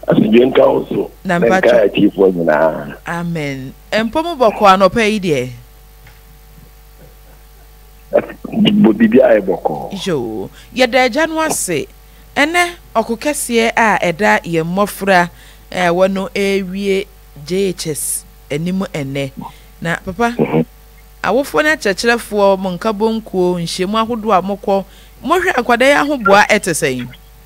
Asijen Council. Nampacho. Chief na. Amen. Empomo boko anopa yi de. Bibia e boko. Jo. Ye da January se. Ene okukese a eda ye mmofra wono ewie JHS enimu ene. Na papa awofo na chechirefo mo nka bonkuo nhyiemu ahodo a mokọ mohwe akwada ya hoboa etesen.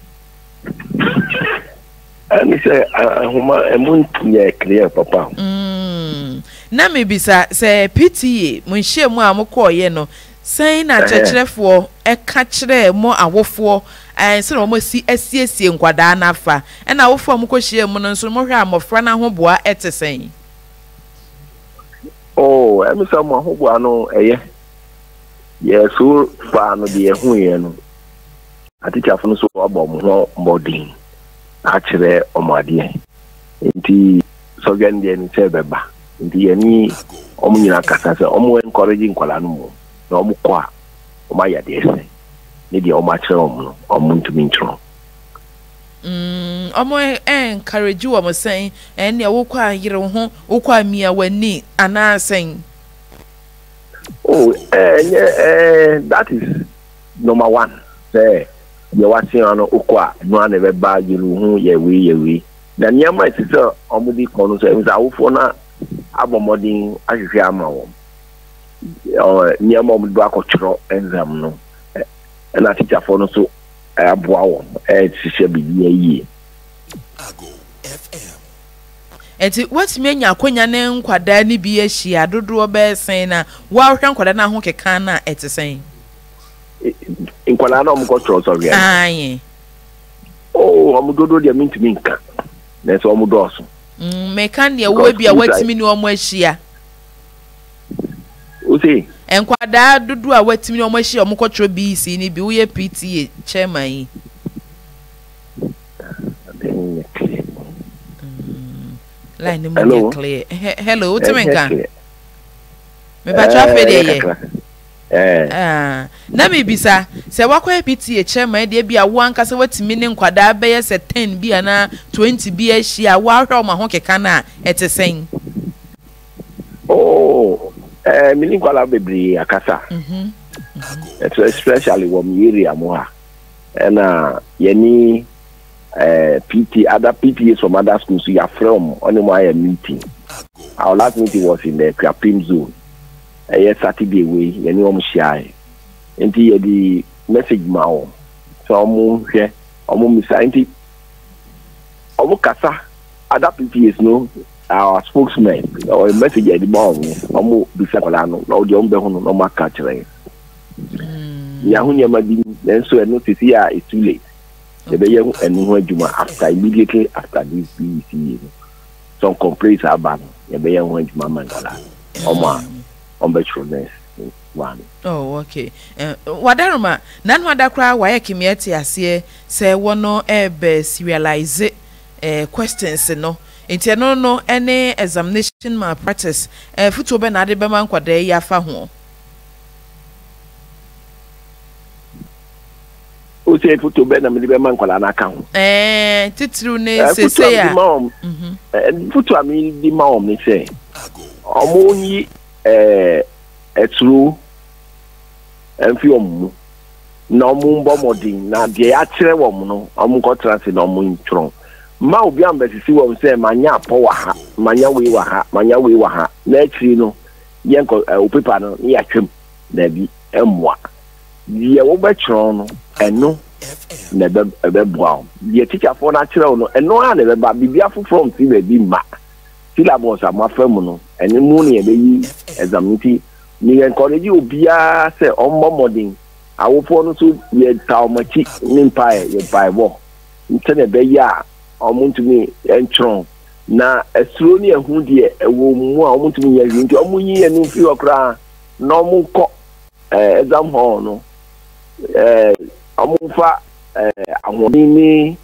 Ani say ahoma emunye clear papa. Na me bisa say PTA mo nhyiemu a mokọ ye no sai na chechirefo eka kire mo awofo se no mo si asiesie nkwada na afa e na awofo mokọ hyiemu no nso mohwe amofra na hoboa etesen. Oh, emi sa mo hoboa no eye. Ye so fa no de ehu ye no. Atichafo no so abo mo ho mbodin. A kire omade. Nti so gan de ni se beba. Nti ye ni omo nyina kasa se omo encourage nkwala no mo. Na omo kwa omo ya de ese. Ni de omo a kire omo no, omo ntumi ntro. Omo encourage wo mo sen ene wo kwa yire ho wo kwa mia wani ana sen. Oh, that is number one. Say, you watching on Okwa, no one ever bag you, ye we. The near my sister, Omudi Kono, so it was our phone, Abomoding, Ashama, or near Mom Dwakotro, and Zamno, and I teach a phone so a bow, and she shall be ye. AGOO FM. Enti what menya akonya ne nkwada ni bi ahia dodo be sen na wa hwe nkwada na ho keka na etesen. Nkwada na omko tro so ria. Aye. Oh, omudodo dia mintimi nka. Na so omudoso. Meka ne wo bia watimi ni omo ahia. O sei. Nkwada dodo a watimi ni omo ahia omko tro BECE ni bi wo ye PTA Chairman yi. Line mo clear. Hello, utemenka. Me ba traffic dey. Na me bisa, se wakwa PTA Chairman dey bia wo anka se watimi ne nkwada be ye se 10 bia na 20 bia hia wa hwe ma ho keka na etesen. Oh, mini kwala bebre akasa. Especially wo mi area mo ha. Na yani PT, other PTAs from other schools, we are from on my meeting. Our last meeting was in the Krapim zone. Yes, Saturday way, and you shy. And the message mao. So I'm here, I'm missing. Kasa, other PTAs know our spokesman or a message at the ball. I'm Bisacolano, no, the Umbehono, no more catcher. Yahunya Madin, then so I notice here it's too late. The Bayan and Juma after immediately after this BECE. Some complaints are bad. The Bayan went to Mamma on bachelorness one. Oh, okay. Wadaruma, none wada cry why community as here say one no best realize questions no. Into no any examination malpractice. Futu benade beman kwade ya fa ho. O say photo be na me be man kwala na account. Titru ne se se ya. Photo ami di ma ni say. Omo yi etru enfi omu. Na omu mbo modin na de ya kire wo mu no. Omu ko transit na omu ntron. Ma obi ambasisi wo say manya po wa ha, manya we wa ha, manya we wa ha. Na akiri no yen ko opepa no ya twem na bi emwa. Ye wo be kiro no eno na be boa ye teacher for na kire no eno a na be ba bibia from ti be bi ma syllabus amafam no ene mu ne be yi examiti ni encourage obia say ommo modern awofo no so ye tawmachi ni mpae ye bible ntene be ya omuntumi entron na esuro ni ehu de ewo mu a omuntumi ye nti omunyi enu fi okra na omunko exam hall no amufa ahoni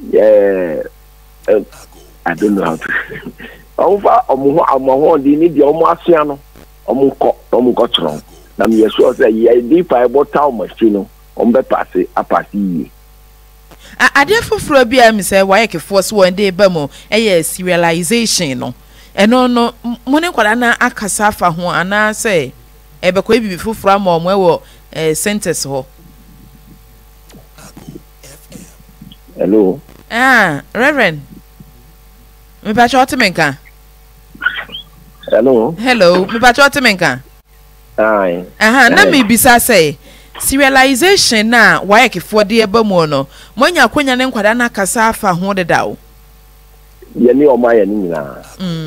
I don't know how to amufa amuho di ni di omu asua no omunko tron na me so say ye di pa e bota o machine no ombe pass apasi yi Ade foforo bia me say why ke force one day ba mo serialization no eno no mo ne kwada na akasa afa ho ana say ebekọ ebibi foforo ama omo ewo centers ho. Hello. Reverend. Me ba cho temenka. Hello. Hello, me ba cho temenka. Aye. Na me bisa say serialization na why ke for de eba mu no. Monya akonya ne nkwada na akasa afa ho de dawo. Ye ni o ma ye ni nyina.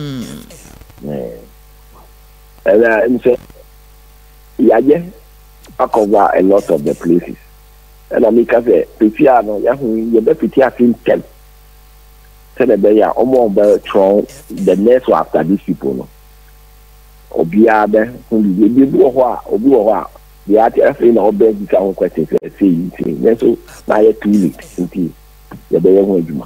Yaje akowa a lot of the places. And I make us a PTA no yahu ye be PTA fin tel. Tell be ya omo be tron the next after these people no. Obia be hundi ye bi ho a obi ho a the ATF na obe bi ka ho question say so na ye too late nti ye be ye ho adwuma.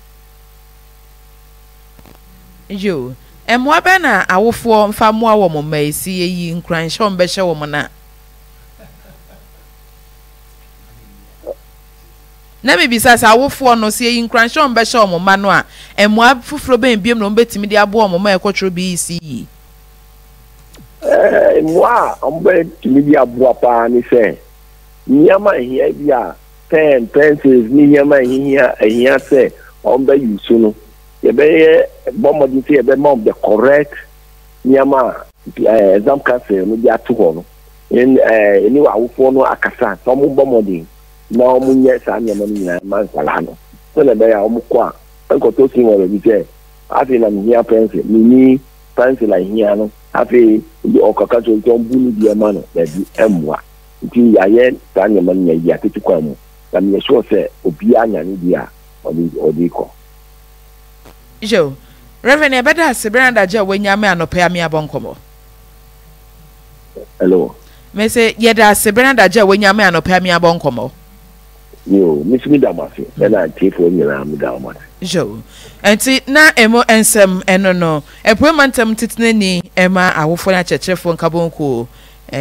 Yo emwa be na awofo mfa mo awo mo maisi yi nkran hye be hye wo mo na me bisa sa awofo no se yi nkran hye be hye wo mo ma no a emwa fufuro be biem no betimi de abo mo ma ekotro BECE. Moi ombe timi di abo pa ni se nyama hia bia pen pencils ni nyama hia se ombe yusu no ye be bomodi se ye be mom the correct nyama exam cancel no dia to ho no ni wa awofo no akasa so mo bomodi na omu nye sa nyama ni na man sala no so le be ya omu kwa enko to sin wo bi se afi na hia pencil ni pencil hia no afi di okaka to bu ni di ma no da bi emwa nti ya ye sa nyama ni ya tete kwa mu na me sure se obi anya ni dia odi ko. Jo, Reverend Ebeda Sebranda je wenyame anope ami abonkomo. Hello. Me say yeda Sebranda je wenyame anope ami abonkomo. Yo, Miss Midamasi, na tifo nyina Midamasi. Jo. Enti na ensem eno no. Epoemantem titene ni ema awofo na chechefo nkabonko.